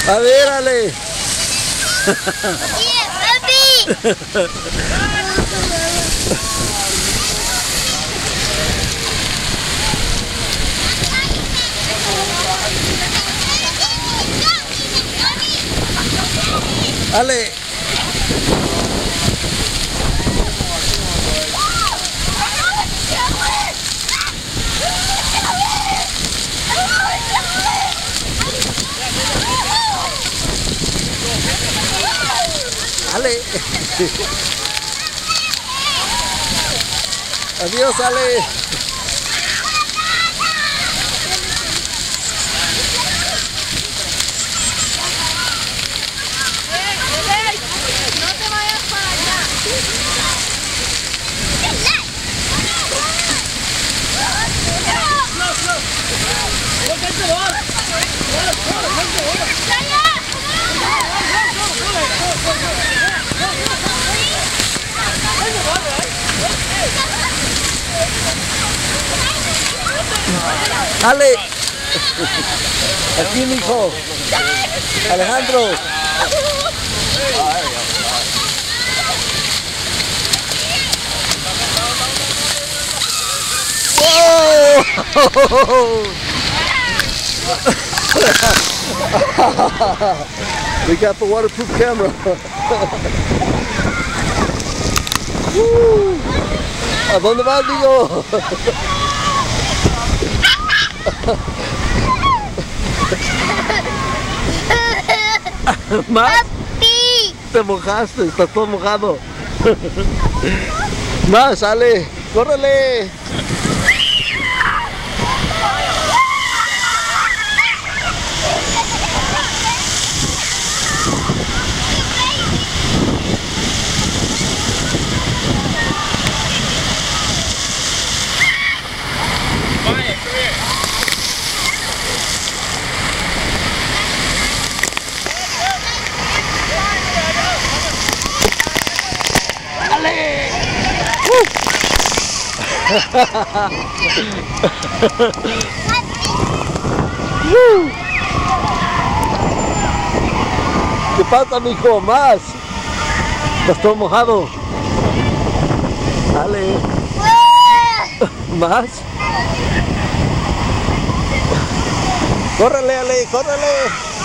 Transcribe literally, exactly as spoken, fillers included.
A ver, Ale. Yeah, papi. Ale. Ale. Adiós, Ale. No te vayas para allá. Ale. Aquí, mijo. Alejandro. Whoa! We got the waterproof camera. Woo. ¿A dónde vas, niño? ¿Más? Papi. Te mojaste, estás todo mojado. Más, sale, córrele. ¿Qué pasa, mijo? Más. Estás todo mojado. Dale. Más. Córrele, Ale, córrele.